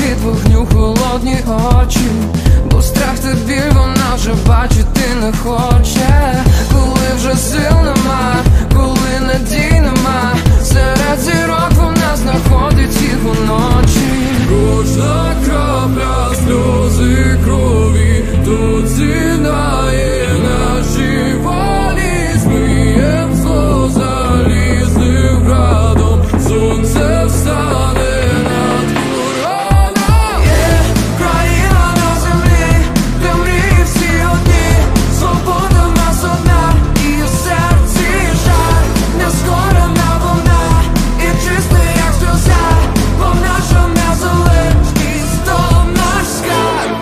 від вогню холодні очі, бо страх та біль вона вже бачити не хоче. Коли вже сил нема, коли надій нема, серед зірок вона знаходить їх уночі. Кожна крапля сльози крові тут з'єднає наші волі. Змієм зло залізним градом, сонце встане над короном. Є країна на землі, де мрії всі одні, свобода в нас одна, і у серці жар, нескорена вона, і чиста як сльоза, бо наша незалежність то наш скарб.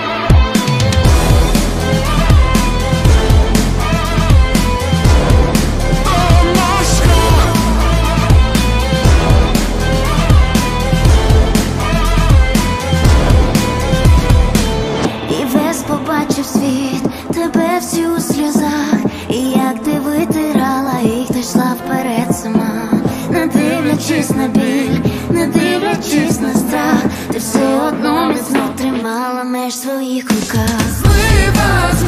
І весь побачив світ, тебе всі у сльозах, і як ти витирала їх, ти йшла вперед сама, не дивлячись на біль, не дивлячись на страх, ти все одно міцно тримала меч в своїх руках. Злива